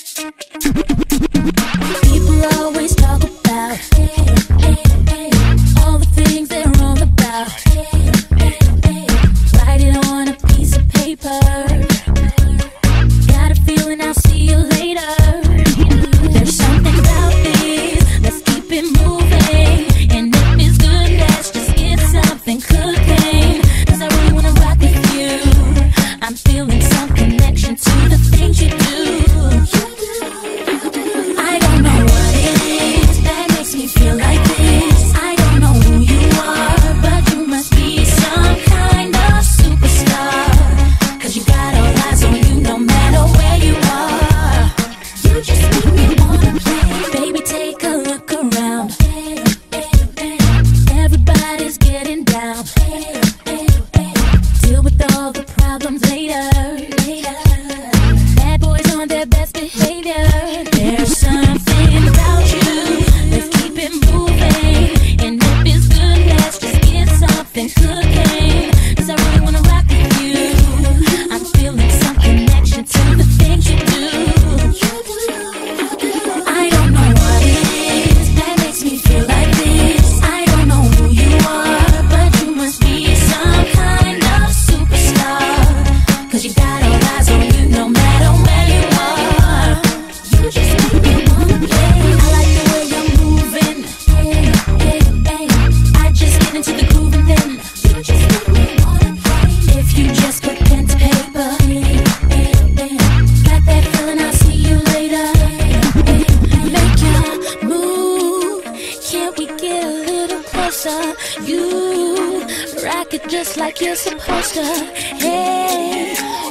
People always talk about all the things they're wrong about. Write it on a piece of paper. Got a feeling I'll see you later. There's something about this, let's keep it moving. And if it's good, let's just get something cooking. 'Cause I really wanna rock with you. I'm feeling some connection to the things you do. I don't know what it is that makes me feel like this. I don't know who you are, but you must be some kind of superstar. 'Cause you got all eyes on you no matter where you are. You just make me wanna play. Baby, take a look around. Everybody's getting down. Deal with all the problems later. Bad boys on their best behavior. There's something about you, let's keep it moving. And if it's good, let's just get something cooking. 'Cause I really wanna rock with you. I'm feeling some connection to the things you do. I don't know what it is that makes me feel like this. I don't know who you are, but you must be some kind of superstar. 'Cause you got all eyes on you no matter where you are. You just make me wanna play. I like the way you're moving. I just get into the groove and then you just make me wanna play. If you just put pen to paper, got that feeling I'll see you later. Make your move, can't we get a little closer? You rock it just like you're supposed to. Hey,